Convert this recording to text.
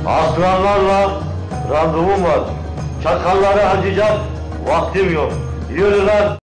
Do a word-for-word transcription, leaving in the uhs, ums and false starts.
Aslanlarla randevum var. Çakalları harcayacak vaktim yok. Yürü lan!